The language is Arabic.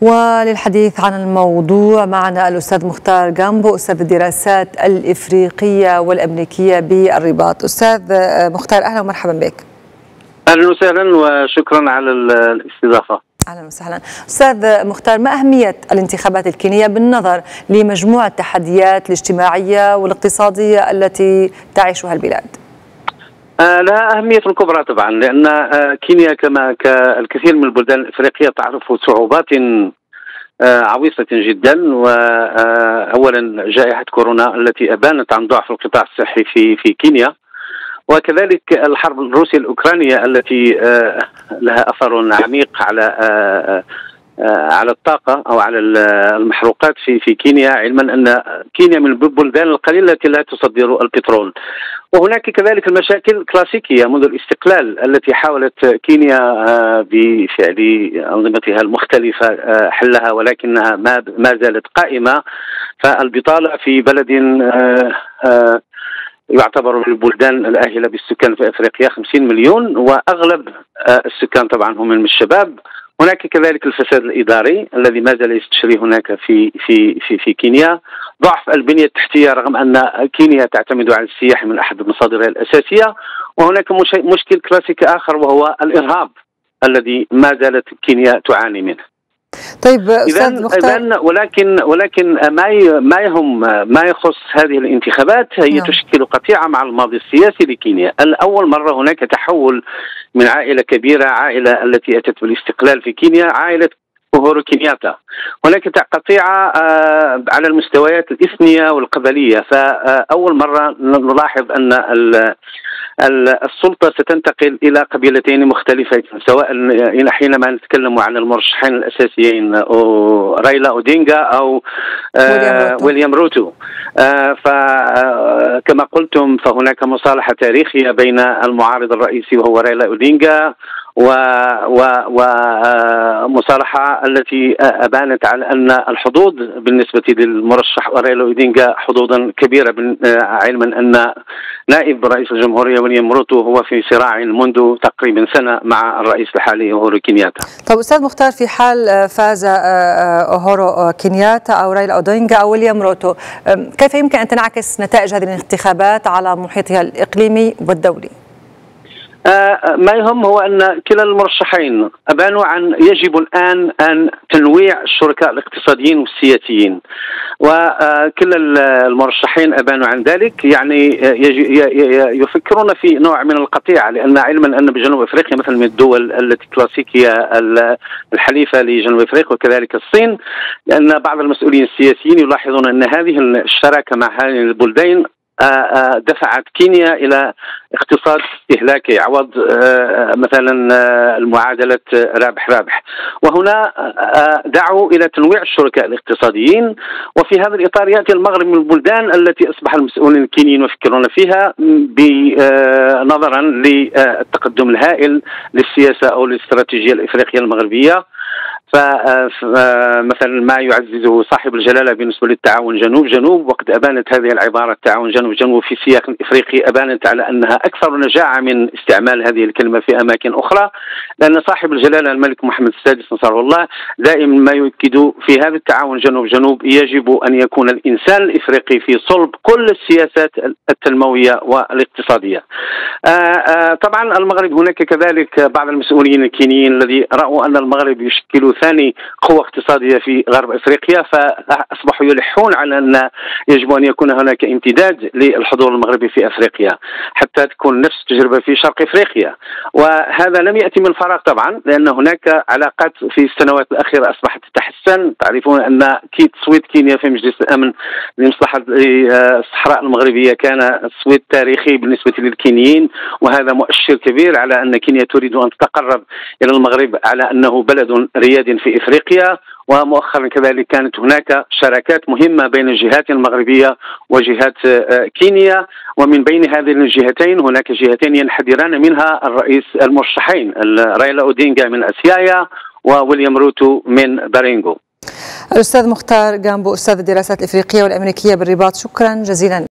وللحديث عن الموضوع معنا الأستاذ مختار جامبو، أستاذ الدراسات الإفريقية والأمريكية بالرباط. أستاذ مختار، أهلا ومرحبا بك. أهلا وسهلا وشكرا على الاستضافة. أهلا وسهلا. أستاذ مختار، ما أهمية الانتخابات الكينية بالنظر لمجموعة التحديات الاجتماعية والاقتصادية التي تعيشها البلاد؟ لها أهمية كبرى طبعا، لأن كينيا كما كالكثير من البلدان الإفريقية تعرف صعوبات عويصة جدا. وأولا جائحة كورونا التي أبانت عن ضعف القطاع الصحي في كينيا، وكذلك الحرب الروسية الأوكرانية التي لها أثر عميق على الطاقة أو على المحروقات في كينيا، علما أن كينيا من البلدان القليلة التي لا تصدر البترول. وهناك كذلك المشاكل كلاسيكية منذ الاستقلال التي حاولت كينيا بفعل أنظمتها المختلفة حلها، ولكنها ما زالت قائمة. فالبطالة في بلد يعتبر من البلدان الآهلة بالسكان في أفريقيا 50 مليون، وأغلب السكان طبعا هم من الشباب. هناك كذلك الفساد الإداري الذي ما زال يستشري هناك في كينيا، ضعف البنية التحتية رغم أن كينيا تعتمد على السياحة من أحد مصادرها الأساسية. وهناك مشكل كلاسيكي آخر وهو الإرهاب الذي ما زالت كينيا تعاني منه. طيب أستاذ مختار، ولكن ما يخص هذه الانتخابات هي تشكل قطيعة مع الماضي السياسي لكينيا. الأول مرة هناك تحول من عائلة كبيرة، عائلة التي أتت بالاستقلال في كينيا، عائلة أوهورو كينياتا. هناك قطيعة على المستويات الإثنية والقبلية. فأول مرة نلاحظ أن السلطة ستنتقل إلى قبيلتين مختلفتين، سواء حينما نتكلم عن المرشحين الأساسيين رايلا أودينغا أو ويليام روتو. فكما قلتم فهناك مصالحة تاريخية بين المعارض الرئيسي وهو رايلا أودينغا ومصالحة التي أبانت على أن الحظوظ بالنسبة للمرشح رايلا أودينغا حظوظا كبيرة، علما أن نائب رئيس الجمهورية ويليام روتو هو في صراع منذ تقريبا سنة مع الرئيس الحالي أوهورو كينياتا. طب أستاذ مختار، في حال فاز أوهورو كينياتا أو رايلا أودينغا أو ويليام روتو، كيف يمكن أن تنعكس نتائج هذه الانتخابات على محيطها الإقليمي والدولي؟ ما يهم هو أن كلا المرشحين أبانوا عن يجب الآن أن تنويع الشركاء الاقتصاديين والسياسيين، وكلا المرشحين أبانوا عن ذلك. يعني يفكرون في نوع من القطيعة، لأن علما أن بجنوب أفريقيا مثلا من الدول التي كلاسيكية الحليفة لجنوب أفريقيا وكذلك الصين، لأن بعض المسؤولين السياسيين يلاحظون أن هذه الشراكة مع هذه البلدين دفعت كينيا إلى اقتصاد استهلاكي عوض مثلا المعادلة رابح. وهنا دعوا إلى تنويع الشركاء الاقتصاديين. وفي هذا الإطار يأتي المغرب من البلدان التي أصبح المسؤولين الكينيين يفكرون فيها نظرا للتقدم الهائل للسياسة أو الاستراتيجية الإفريقية المغربية. فمثلا ما يعززه صاحب الجلالة بالنسبة للتعاون جنوب، وقد أبانت هذه العبارة التعاون جنوب في سياق إفريقي أبانت على أنها أكثر نجاعة من استعمال هذه الكلمة في أماكن أخرى، لأن صاحب الجلالة الملك محمد السادس نصره الله دائما ما يؤكد في هذا التعاون جنوب يجب أن يكون الإنسان الإفريقي في صلب كل السياسات التنموية والاقتصادية. طبعا المغرب هناك كذلك بعض المسؤولين الكينيين الذي رأوا أن المغرب يشكل ثاني قوة اقتصادية في غرب أفريقيا، فأصبحوا يلحون على أن يجب أن يكون هناك امتداد للحضور المغربي في أفريقيا حتى تكون نفس التجربة في شرق أفريقيا. وهذا لم يأتي من فراغ طبعا، لأن هناك علاقات في السنوات الأخيرة أصبحت تتحسن. تعرفون أن تصويت كينيا في مجلس الأمن لمصلحة الصحراء المغربية كان تصويت تاريخي بالنسبة للكينيين، وهذا مؤشر كبير على أن كينيا تريد أن تتقرب إلى المغرب على أنه بلد رياد في إفريقيا. ومؤخرا كذلك كانت هناك شراكات مهمة بين الجهات المغربية وجهات كينيا، ومن بين هذه الجهتين هناك جهتين ينحدران منها الرئيس المرشحين رايلا أودينغا من أسيايا وويليام روتو من بارينغو. الأستاذ مختار جامبو، أستاذ الدراسات الإفريقية والأمريكية بالرباط، شكرا جزيلا.